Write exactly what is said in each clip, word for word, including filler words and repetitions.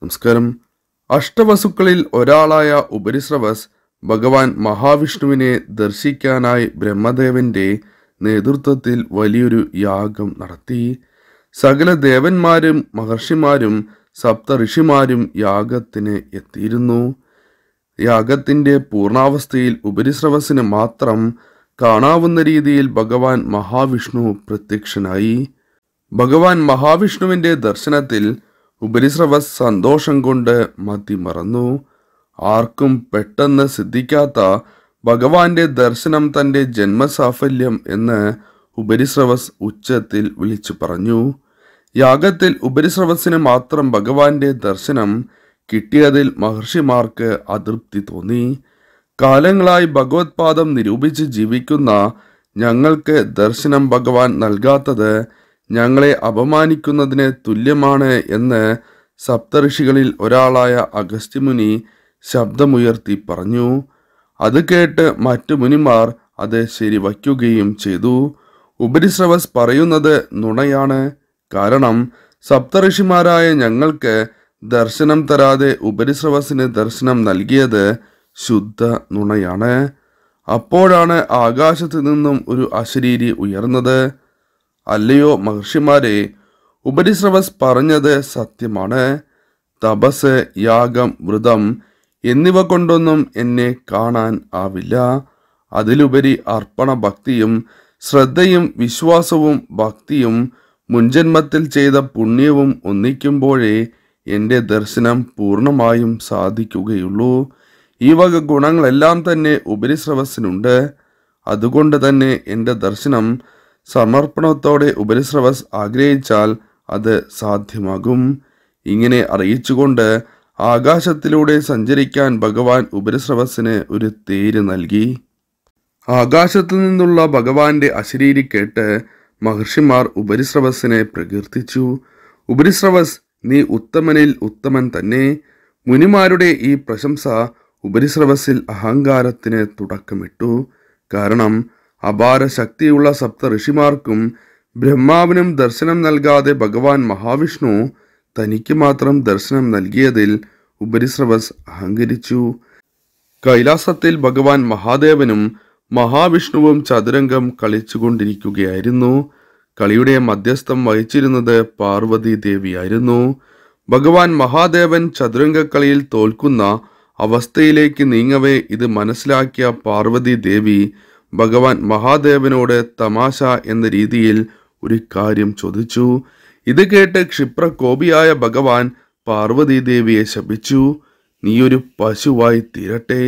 നമസ്കാരം. അഷ്ടവസുക്കളിൽ ഒരാളായ ഉപരിശ്രവസ് ഭഗവാൻ മഹാവിഷ്ണുവിനെ ദർശിക്കാനായി ബ്രഹ്മദേവന്റെ നേതൃത്വത്തിൽ വലിയൊരു യാഗം നടത്തി. സകല ദേവന്മാരും മഹർഷിമാരും സപ്ത ഋഷിമാരും യാഗത്തിന് എത്തിയിരുന്നു. യാഗത്തിന്റെ പൂർണാവസ്ഥയിൽ ഉപരിശ്രവസിന് മാത്രം കാണാവുന്ന രീതിയിൽ ഭഗവാൻ മഹാവിഷ്ണു പ്രത്യക്ഷനായി. ഭഗവാൻ മഹാവിഷ്ണുവിന്റെ ദർശനത്തിൽ ഉപരിശ്രവസ് സന്തോഷം കൊണ്ട് മതിമറന്നു. ആർക്കും പെട്ടെന്ന് സിദ്ധിക്കാത്ത ഭഗവാന്റെ ദർശനം തന്റെ ജന്മസാഫല്യം എന്ന് ഉപരിശ്രവസ് ഉച്ചത്തിൽ വിളിച്ചു പറഞ്ഞു. യാഗത്തിൽ ഉപരിശ്രവസിന് മാത്രം ഭഗവാന്റെ ദർശനം കിട്ടിയതിൽ മഹർഷിമാർക്ക് അതൃപ്തി തോന്നി. കാലങ്ങളായി ഭഗവത്പാദം നിരൂപിച്ച് ജീവിക്കുന്ന ഞങ്ങൾക്ക് ദർശനം ഭഗവാൻ നൽകാത്തത് ഞങ്ങളെ അപമാനിക്കുന്നതിന് തുല്യമാണ് എന്ന് സപ്തഋഷികളിൽ ഒരാളായ അഗസ്ത്യമുനി ശബ്ദമുയർത്തി പറഞ്ഞു. അത് കേട്ട് മറ്റു മുനിമാർ അത് ശരിവയ്ക്കുകയും ചെയ്തു. ഉപരിശ്രവസ് പറയുന്നത് നുണയാണ്. കാരണം സപ്തഋഷിമാരായ ഞങ്ങൾക്ക് ദർശനം തരാതെ ഉപരിശ്രവസിന് ദർശനം നൽകിയത് ശുദ്ധ നുണയാണ്. അപ്പോഴാണ് ആകാശത്തു നിന്നും ഒരു അശരീരി ഉയർന്നത്. അല്ലയോ മഹർഷിമാരെ, ഉപരിശ്രവസ് പറഞ്ഞത് സത്യമാണ്. തപസ്, യാഗം, വ്രതം എന്നിവ കൊണ്ടൊന്നും എന്നെ കാണാൻ ആവില്ല. അതിലുപരി അർപ്പണ ഭക്തിയും ശ്രദ്ധയും വിശ്വാസവും ഭക്തിയും മുൻജന്മത്തിൽ ചെയ്ത പുണ്യവും ഒന്നിക്കുമ്പോഴേ എൻ്റെ ദർശനം പൂർണ്ണമായും സാധിക്കുകയുള്ളൂ. ഈ വക ഗുണങ്ങളെല്ലാം തന്നെ ഉപരിശ്രവസിനുണ്ട്. അതുകൊണ്ട് തന്നെ എൻ്റെ ദർശനം സമർപ്പണത്തോടെ ഉപരിശ്രവസ് ആഗ്രഹിച്ചാൽ അത് സാധ്യമാകും. ഇങ്ങനെ അറിയിച്ചുകൊണ്ട് ആകാശത്തിലൂടെ സഞ്ചരിക്കാൻ ഭഗവാൻ ഉപരിശ്രവസിന് ഒരു തേര് നൽകി. ആകാശത്തു നിന്നുള്ള ഭഗവാന്റെ അശരീരി കേട്ട് മഹർഷിമാർ ഉപരിശ്രവസിനെ പ്രകീർത്തിച്ചു. ഉപരിശ്രവസ്, നീ ഉത്തമനിൽ ഉത്തമൻ തന്നെ. മുനിമാരുടെ ഈ പ്രശംസ ഉപരിശ്രവസിൽ അഹങ്കാരത്തിന് തുടക്കമിട്ടു. കാരണം അപാര ശക്തിയുള്ള സപ്ത ഋഷിമാർക്കും ബ്രഹ്മാവിനും ദർശനം നൽകാതെ ഭഗവാൻ മഹാവിഷ്ണു തനിക്ക് മാത്രം ദർശനം നൽകിയതിൽ ഉപരിശ്രവസ് അഹങ്കരിച്ചു. കൈലാസത്തിൽ ഭഗവാൻ മഹാദേവനും മഹാവിഷ്ണുവും ചതുരംഗം കളിച്ചുകൊണ്ടിരിക്കുകയായിരുന്നു. കളിയുടെ മധ്യസ്ഥം വഹിച്ചിരുന്നത് പാർവതി ദേവിയായിരുന്നു. ഭഗവാൻ മഹാദേവൻ ചതുരംഗക്കളിയിൽ തോൽക്കുന്ന അവസ്ഥയിലേക്ക് നീങ്ങവേ ഇത് മനസ്സിലാക്കിയ പാർവതി ദേവി ഭഗവാൻ മഹാദേവനോട് തമാശ എന്ന രീതിയിൽ ഒരു കാര്യം ചോദിച്ചു. ഇത് കേട്ട് ക്ഷിപ്രകോപിയായ ഭഗവാൻ പാർവതി ദേവിയെ ശപിച്ചു. നീയൊരു പശുവായി തീരട്ടെ.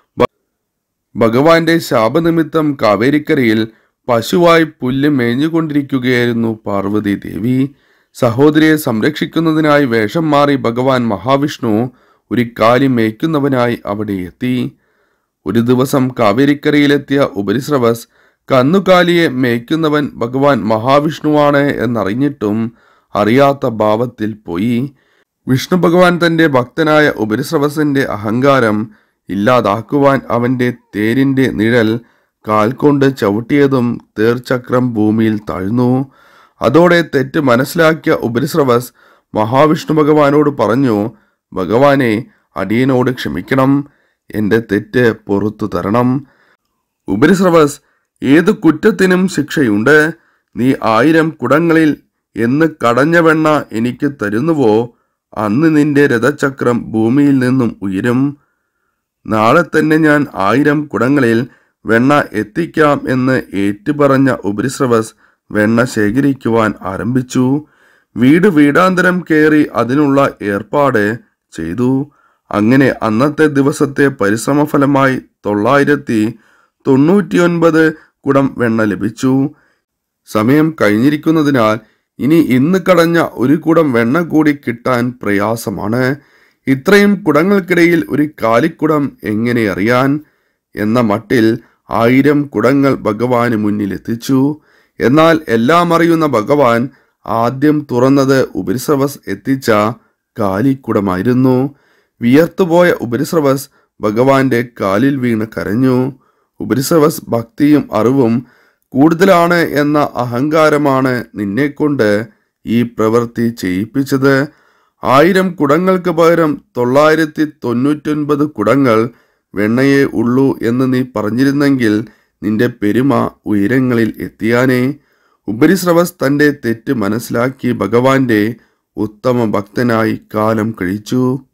ഭഗവാന്റെ ശാപനിമിത്തം കാവേരിക്കരയിൽ പശുവായി പുല്ല് മേഞ്ഞുകൊണ്ടിരിക്കുകയായിരുന്നു പാർവതി ദേവി. സഹോദരിയെ സംരക്ഷിക്കുന്നതിനായി വേഷം മാറി ഭഗവാൻ മഹാവിഷ്ണു ഒരു കാലി മേയ്ക്കുന്നവനായി അവിടെ എത്തി. ഒരു ദിവസം കാവേരിക്കരയിലെത്തിയ ഉപരിശ്രവസ് കന്നുകാലിയെ മേയ്ക്കുന്നവൻ ഭഗവാൻ മഹാവിഷ്ണുവാണ് എന്നറിഞ്ഞിട്ടും അറിയാത്ത ഭാവത്തിൽ പോയി. വിഷ്ണു ഭഗവാൻ തന്റെ ഭക്തനായ ഉപരിശ്രവസിന്റെ അഹങ്കാരം ഇല്ലാതാക്കുവാൻ അവന്റെ തേരിന്റെ നിഴൽ കാൽ കൊണ്ട് ചവിട്ടിയതും തേർചക്രം ഭൂമിയിൽ താഴ്ന്നു. അതോടെ തെറ്റ് മനസ്സിലാക്കിയ ഉപരിശ്രവസ് മഹാവിഷ്ണു ഭഗവാനോട് പറഞ്ഞു, ഭഗവാനെ, അടിയനോട് ക്ഷമിക്കണം. എൻ്റെ തെറ്റ് പൊറത്തു തരണം. ഉപരിശ്രവസ്, ഏതു കുറ്റത്തിനും ശിക്ഷയുണ്ട്. നീ ആയിരം കുടങ്ങളിൽ എന്ന് കടഞ്ഞ വെണ്ണ എനിക്ക് തരുന്നുവോ അന്ന് നിന്റെ രഥചക്രം ഭൂമിയിൽ നിന്നും ഉയരും. നാളെ തന്നെ ഞാൻ ആയിരം കുടങ്ങളിൽ വെണ്ണ എത്തിക്കാം എന്ന് ഏറ്റുപറഞ്ഞ ഉപരിശ്രവസ് വെണ്ണ ശേഖരിക്കുവാൻ ആരംഭിച്ചു. വീട് വീടാന്തരം കയറി അതിനുള്ള ഏർപ്പാട് ചെയ്തു. അങ്ങനെ അന്നത്തെ ദിവസത്തെ പരിശ്രമഫലമായി തൊള്ളായിരത്തി തൊണ്ണൂറ്റിയൊൻപത് കുടം വെണ്ണ ലഭിച്ചു. സമയം കഴിഞ്ഞിരിക്കുന്നതിനാൽ ഇനി ഇന്ന് കടഞ്ഞ ഒരു കുടം വെണ്ണ കൂടി കിട്ടാൻ പ്രയാസമാണ്. ഇത്രയും കുടങ്ങൾക്കിടയിൽ ഒരു കാലിക്കുടം എങ്ങനെ അറിയാൻ എന്ന മട്ടിൽ ആയിരം കുടങ്ങൾ ഭഗവാന് മുന്നിലെത്തിച്ചു. എന്നാൽ എല്ലാം അറിയുന്ന ഭഗവാൻ ആദ്യം തുറന്നത് ഉപരിശ്രവസ് എത്തിച്ച കാലിക്കുടമായിരുന്നു. വിയർത്തുപോയ ഉപരിശ്രവസ് ഭഗവാന്റെ കാലിൽ വീണ് കരഞ്ഞു. ഉപരിശ്രവസ്, ഭക്തിയും അറിവും കൂടുതലാണ് എന്ന അഹങ്കാരമാണ് നിന്നെക്കൊണ്ട് ഈ പ്രവൃത്തി ചെയ്യിപ്പിച്ചത്. ആയിരം കുടങ്ങൾക്ക് പകരം തൊള്ളായിരത്തി തൊണ്ണൂറ്റൊൻപത് കുടങ്ങൾ വെണ്ണയേ ഉള്ളൂ എന്ന് നീ പറഞ്ഞിരുന്നെങ്കിൽ നിന്റെ പെരുമ ഉയരങ്ങളിൽ എത്തിയാനേ. ഉപരിശ്രവസ് തൻ്റെ തെറ്റ് മനസ്സിലാക്കി ഭഗവാന്റെ ഉത്തമ ഭക്തനായി കാലം കഴിച്ചു.